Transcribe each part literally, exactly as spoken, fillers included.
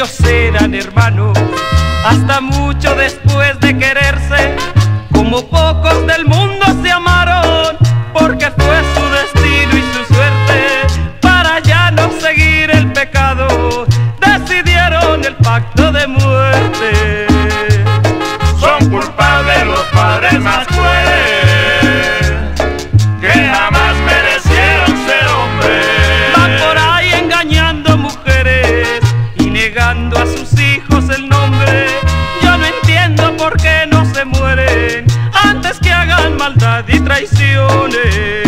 ellos eran hermanos, hasta mucho después de quererse. Como pocos del mundo se amaron, porque fue su destino y su suerte. Para ya no seguir el pecado, decidieron el pacto de muerte. Son culpables los padres más crueles, que jamás merecieron ser hombres. Van por ahí engañando mujeres y negando a sus hijos el nombre. Yo no entiendo por qué no se mueren antes que hagan maldad y traiciones.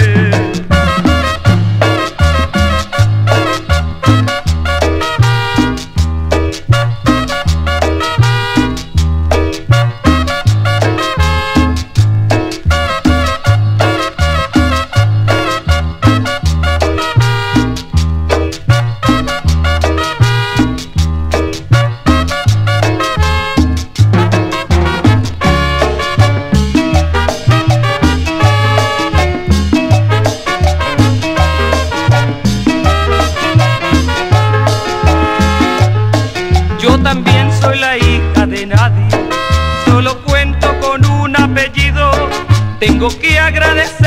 Yo también soy la hija de nadie, solo cuento con un apellido. Tengo que agradecer